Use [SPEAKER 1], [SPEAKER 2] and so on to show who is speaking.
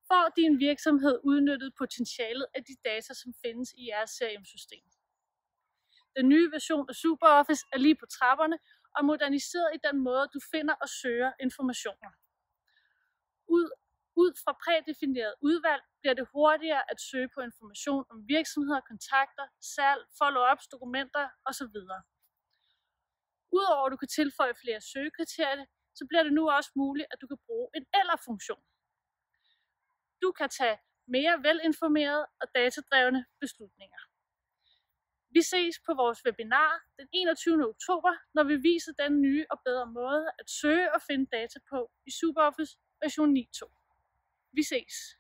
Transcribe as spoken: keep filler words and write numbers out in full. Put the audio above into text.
[SPEAKER 1] får din virksomhed udnyttet potentialet af de data, som findes i jeres C R M-system. Den nye version af SuperOffice er lige på trapperne og moderniseret i den måde, du finder og søger informationer. Ud, ud fra prædefineret udvalg bliver det hurtigere at søge på information om virksomheder, kontakter, salg, follow-ups, dokumenter osv. Udover at du kan tilføje flere søgekriterier, så bliver det nu også muligt, at du kan bruge en eller-funktion. Du kan tage mere velinformerede og datadrevne beslutninger. Vi ses på vores webinar den enogtyvende oktober, når vi viser den nye og bedre måde at søge og finde data på i SuperOffice version ni punkt to. Vi ses!